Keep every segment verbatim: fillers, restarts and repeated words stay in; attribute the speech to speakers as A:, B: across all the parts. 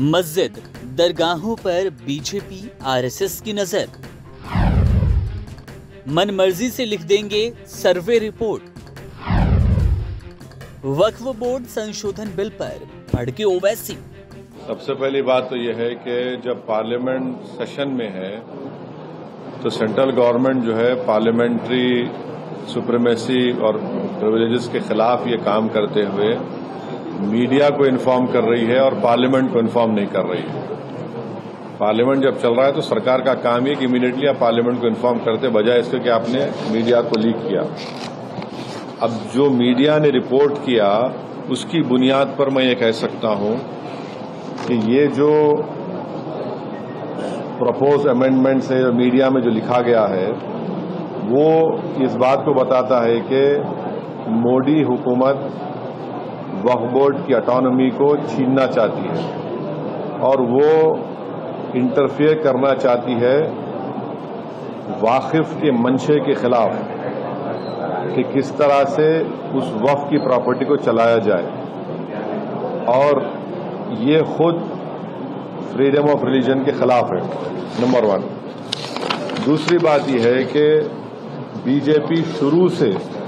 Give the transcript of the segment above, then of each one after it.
A: مسجد درگاہوں پر B J P R S S کی نظر، من مرضی سے لکھ دیں گے سروے رپورٹ، وقف بورڈ سنشودھن بل پر پڑھ کے اویسی۔
B: سب سے پہلی بات تو یہ ہے کہ جب پارلیمنٹ سیشن میں ہے تو سینٹرل گورنمنٹ جو ہے پارلیمنٹری سپریمیسی اور پریویلیجز کے خلاف یہ کام کرتے ہوئے میڈیا کو انفارم کر رہی ہے اور پارلیمنٹ کو انفارم نہیں کر رہی ہے۔ پارلیمنٹ جب چل رہا ہے تو سرکار کا کام یہ کہ امیڈیٹلی آپ پارلیمنٹ کو انفارم کرتے بجائے اس کے کہ آپ نے میڈیا کو لیک کیا۔ اب جو میڈیا نے رپورٹ کیا اس کی بنیاد پر میں یہ کہہ سکتا ہوں کہ یہ جو پرپوز امینڈمنٹ سے میڈیا میں جو لکھا گیا ہے وہ اس بات کو بتاتا ہے کہ مودی حکومت وقف بورڈ کی اٹانومی کو چھیننا چاہتی ہے اور وہ انٹرفیئر کرنا چاہتی ہے واقف کے منشے کے خلاف کہ کس طرح سے اس وقف کی پراپرٹی کو چلایا جائے، اور یہ خود فریڈم آف ریلیجن کے خلاف ہے، نمبر ون۔ دوسری بات یہ ہے کہ بی جے پی شروع سے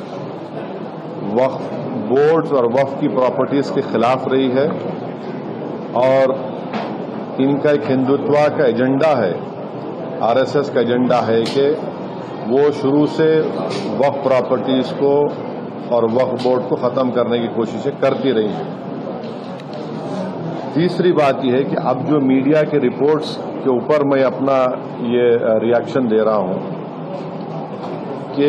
B: وقف بورڈز اور وقف کی پراپرٹیز کے خلاف رہی ہے اور ان کا ایک ہندوتوا کا ایجنڈا ہے، آر ایس ایس کا ایجنڈا ہے کہ وہ شروع سے وقف پراپرٹیز کو اور وقف بورڈ کو ختم کرنے کی کوششیں کرتی رہی ہیں۔ تیسری بات یہ ہے کہ اب جو میڈیا کے رپورٹس کے اوپر میں اپنا یہ ریاکشن دے رہا ہوں کہ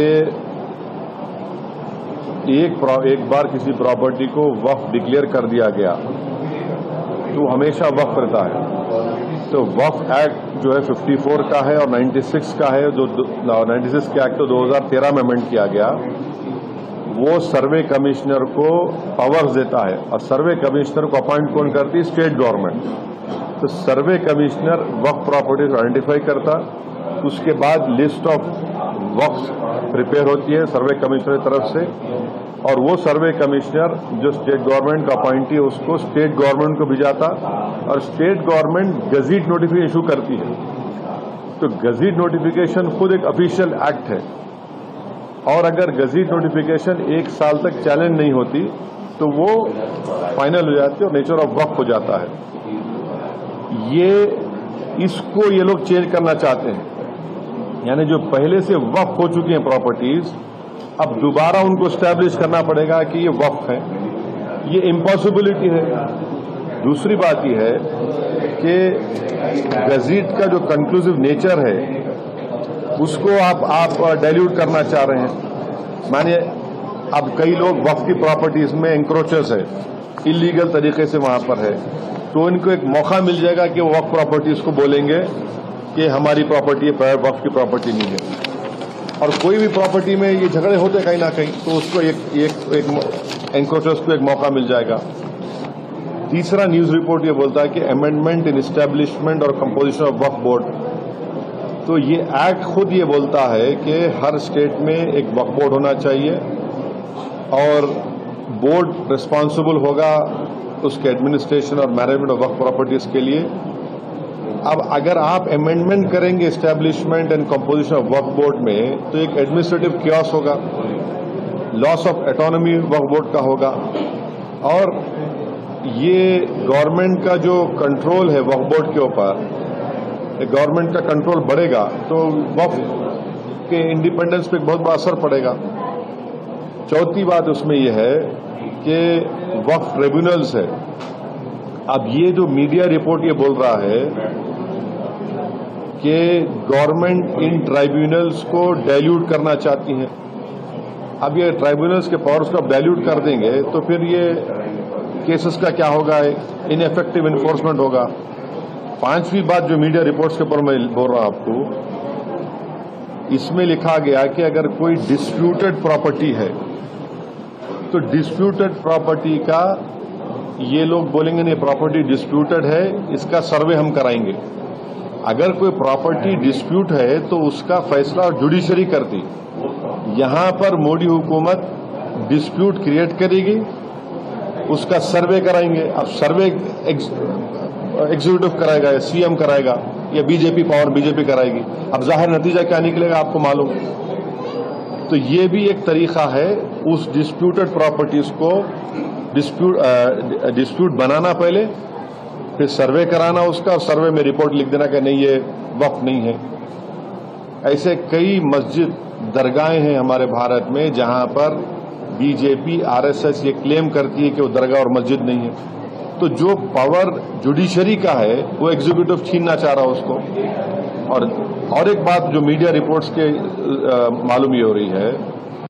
B: ایک ایک بار کسی پراپرٹی کو وقف ڈکلیئر کر دیا گیا تو ہمیشہ وقف رہتا ہے۔ تو وقف ایکٹ جو ہے ففٹی فور کا ہے اور نائنٹی سکس کا ہے، جو نائنٹی سکس کے ایکٹ تو دو ہزار تیرہ میں امینڈ کیا گیا، وہ سروے کمشنر کو پاورز دیتا ہے اور سروے کمشنر کو اپوائنٹ کون کرتی ہے؟ State government. تو سروے کمشنر وقف پراپرٹیز آئیڈینٹیفائی کرتا، اس کے بعد لسٹ آف وقف پریپیئر ہوتی ہے سروے کمشنر کی طرف سے، اور وہ سروے کمشنر جو اسٹیٹ گورنمنٹ کا اپوائنٹی ہے اس کو اسٹیٹ گورنمنٹ کو بھیجاتا اور state government gazette notification issue کرتی ہے۔ تو گزٹ نوٹیفکیشن خود ایک افیشیل ایکٹ ہے، اور اگر گزٹ نوٹیفکیشن ایک سال تک چیلنج نہیں ہوتی تو وہ فائنل ہو جاتی ہے اور نیچر آف وقف ہو جاتا ہے۔ یہ اس کو یہ لوگ چینج کرنا چاہتے ہیں، یعنی جو پہلے سے وقف ہو چکی ہیں پراپرٹیز اب دوبارہ ان کو اسٹیبلش کرنا پڑے گا کہ یہ وقف ہے، یہ امپاسبلٹی ہے۔ دوسری بات یہ ہے کہ گزٹ کا جو کنکلوسیو نیچر ہے اس کو آپ آپ ڈائلیوٹ کرنا چاہ رہے ہیں۔ مانیے اب کئی لوگ وقف کی پراپرٹیز میں انکروچرز ہے، انلیگل طریقے سے وہاں پر ہے، تو ان کو ایک موقع مل جائے گا کہ وہ وقف پراپرٹیز کو بولیں گے کہ ہماری پراپرٹی وقف کی پراپرٹی نہیں ہے۔ اور کوئی بھی پراپرٹی میں یہ جھگڑے ہوتے کہیں نہ کہیں تو اس کو ایک ایک انکروچرز کو ایک موقع مل جائے گا۔ تیسرا نیوز رپورٹ یہ بولتا ہے کہ امینڈمنٹ ان اسٹیبلشمنٹ اور کمپوزیشن آف وقف بورڈ، تو یہ ایکٹ خود یہ بولتا ہے کہ ہر اسٹیٹ میں ایک وقف بورڈ ہونا چاہیے اور بورڈ ریسپانسبل ہوگا اس کے ایڈمنسٹریشن اور مینجمنٹ آف وقف پراپرٹیز کے لیے۔ اب اگر آپ امینڈمنٹ کریں گے اسٹیبلشمنٹ اینڈ کمپوزیشن آف وقف بورڈ میں تو ایک ایڈمنسٹریٹو کیوس ہوگا، لاس آف اٹانومی وقف بورڈ کا ہوگا، اور یہ گورنمنٹ کا جو کنٹرول ہے وقف بورڈ کے اوپر، گورنمنٹ کا کنٹرول بڑھے گا تو وقف کے انڈیپینڈنس پہ بہت بڑا اثر پڑے گا۔ چوتھی بات اس میں یہ ہے کہ وقف ٹریبیونلز ہے۔ اب یہ جو میڈیا رپورٹ یہ بول رہا ہے کہ گورنمنٹ ان ٹرائیبیونلز کو ڈائلیوٹ کرنا چاہتی ہیں، اب یہ ٹرائیبیونلز کے پاورز کو اب ڈائلیوٹ کر دیں گے تو پھر یہ کیسز کا کیا ہوگا؟ ان ایفیکٹو انفورسمنٹ ہوگا۔ پانچویں بات جو میڈیا رپورٹس کے اوپر میں بول رہا ہوں آپ کو، اس میں لکھا گیا کہ اگر کوئی ڈسپیوٹڈ پراپرٹی ہے تو ڈسپیوٹڈ پراپرٹی کا یہ لوگ بولیں گے نہیں پراپرٹی ڈسپیوٹڈ ہے، اس کا سروے ہم کرائیں گے۔ اگر کوئی پراپرٹی ڈسپیوٹ ہے تو اس کا فیصلہ جوڈیشری کرتی، یہاں پر مودی حکومت ڈسپیوٹ کریٹ کرے گی، اس کا سروے کرائیں گے۔ اب سروے ایگزیکٹو کرائے گا یا سی ایم کرائے گا یا B J P power B J P کرائے گی. اب ظاہر نتیجہ کیا نکلے گا آپ کو معلوم. تو یہ بھی ایک طریقہ ہے اس ڈسپیوٹڈ پراپرٹیز کو ڈسپیوٹ ڈسپیوٹ بنانا پہلے, پھر سروے کرانا اس کا, اور سروے میں رپورٹ لکھ دینا کہ نہیں یہ وقف نہیں ہے. ایسے کئی مسجد درگاہیں ہیں ہمارے بھارت میں جہاں پر B J P R S S یہ کلیم کرتی ہے کہ وہ درگاہ اور مسجد نہیں ہے. تو جو پاور جوڈیشری کا ہے وہ ایگزیکٹو چھیننا چاہ رہا اس کو. اور اور ایک بات جو میڈیا رپورٹس کے معلوم یہ ہو رہی ہے